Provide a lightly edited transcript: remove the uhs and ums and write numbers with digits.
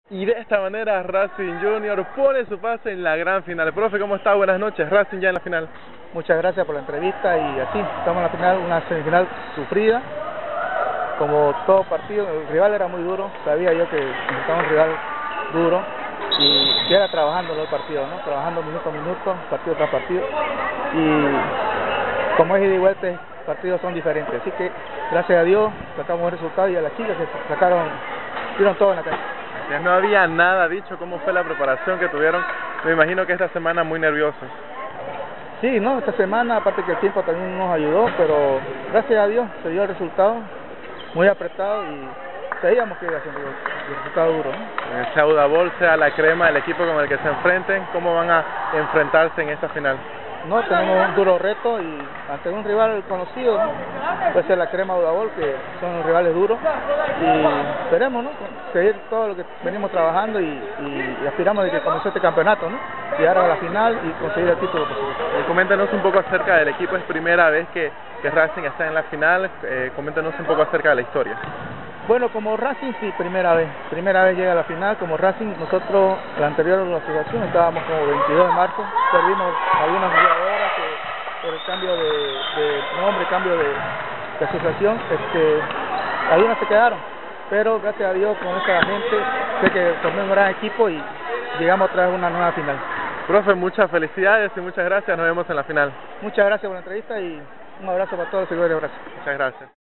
Y de esta manera Racing Junior pone su pase en la gran final. Profe, ¿cómo está? Buenas noches. Racing ya en la final. Muchas gracias por la entrevista y así, estamos en la final, una semifinal sufrida. Como todo partido, el rival era muy duro, sabía yo que estaba un rival duro y era trabajando el partido, ¿no? Trabajando minuto a minuto, partido tras partido. Y como es ida y vuelta, partidos son diferentes. Así que gracias a Dios sacamos un resultado y a las chicas que dieron todo en la cancha. No había nada dicho. ¿Cómo fue la preparación que tuvieron? Me imagino que esta semana muy nerviosos. Sí, no, esta semana, aparte que el tiempo también nos ayudó, pero gracias a Dios se dio el resultado, muy apretado y sabíamos que iba a ser el resultado duro, ¿no? Sea Udabol, sea la Crema, el equipo con el que se enfrenten, ¿cómo van a enfrentarse en esta final? No, tenemos un duro reto y ante un rival conocido, ¿no? Puede ser la Crema Udabol, que son rivales duros, y esperemos, ¿no? Seguir todo lo que venimos trabajando y aspiramos de que comenzó este campeonato, ¿no? Llegar a la final y conseguir el título posible. Coméntenos un poco acerca del equipo. Es primera vez que Racing está en la final. Coméntenos un poco acerca de la historia. Bueno, como Racing sí, primera vez llega a la final. Como Racing, nosotros la anterior asociación estábamos como 22 de marzo, perdimos algunas jugadoras por el cambio de nombre, cambio de asociación, algunas se quedaron, pero gracias a Dios con esta gente, sé que formé un gran equipo y llegamos a traer una nueva final. Profe, muchas felicidades y muchas gracias, nos vemos en la final. Muchas gracias por la entrevista y un abrazo para todos los seguidores de Racing. Muchas gracias.